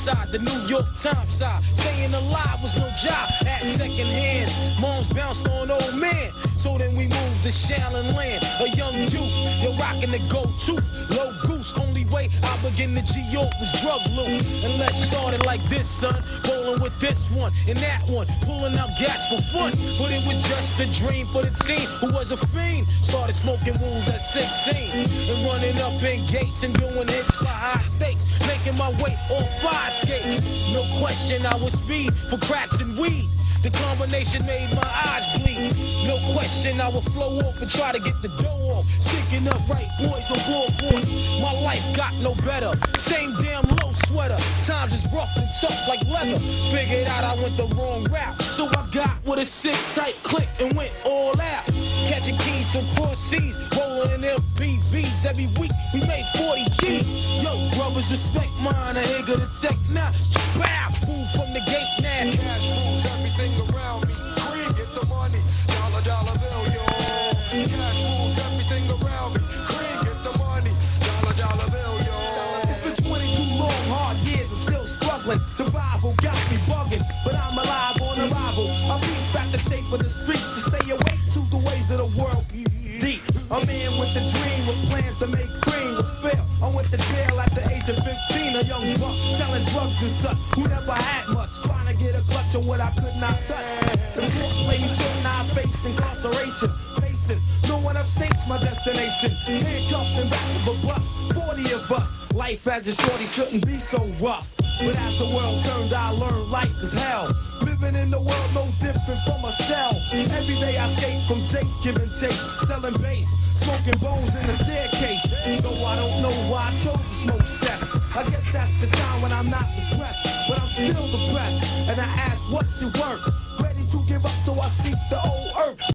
side, the New York Times side. Staying alive was no job at second hands. Moms bounced on old man. So then we moved to Shaolin Land. A young youth, you're rocking the go-to. Low goose, only way I begin to G-York was drug loot. And let's start it like this, son. Rolling with this one and that one. Pulling out gats for fun. But it was just a dream for the team who was a fiend. Started smoking wools at 16. And running up in gates and doing hits for high stakes. Making my way on fire skates. No question I was speed for cracks and weed. The combination made my eyes bleed. No question I would flow off and try to get the dough off. Sticking up right boys on board. My life got no better. Same damn low sweater. Times is rough and tough like leather. Figured out I went the wrong route. So I got with a sick tight click and went all out. Catching keys from cross seas. Rolling in MPVs. Every week we made 40 G's. Yo, brothers, respect mine. I ain't gonna take now. Bow, move from the gate now. Cash rules everything around me. Green, get the money. Dollar, dollar bill, yo. Cash rules everything around me. Green, get the money. Dollar, dollar bill, yo. It's been 22 long, hard years. I'm still struggling. Survival got me bugging, but I'm alive on arrival. I beat back the shape of the streets to stay awake to the ways of the world. Deep. A man with a dream, with plans to make cream, was fail. I went to jail at the age of 15, a young buck selling drugs and such, who never had much, trying to get a clutch on what I could not touch. The court made me sure now I face incarceration. Facing, no one upstate's my destination. Handcuffed in back of a bus, 40 of us. Life as a shorty shouldn't be so rough. But as the world turned, I learned life is hell. Living in the world no different from a cell. Every day I escape from Jake's giving chase, selling bass, smoking bones in the staircase. Though I don't know why I chose to smoke cess. I guess that's the time when I'm not depressed, but I'm still depressed. And I ask, what's your work? Ready to give up, so I seek the old earth.